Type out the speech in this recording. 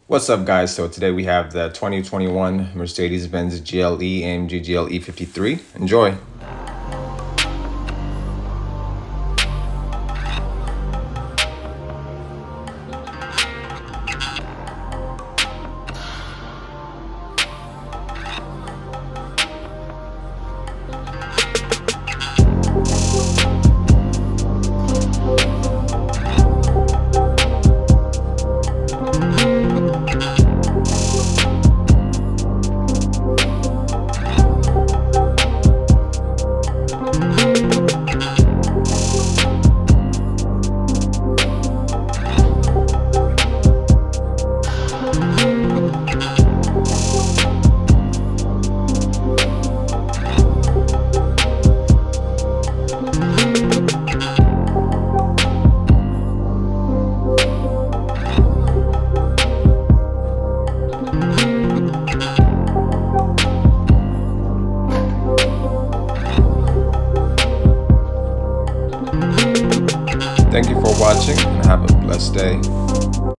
What's up, guys? So today we have the 2021 Mercedes Benz GLE AMG GLE 53. Enjoy. Thank you for watching and have a blessed day.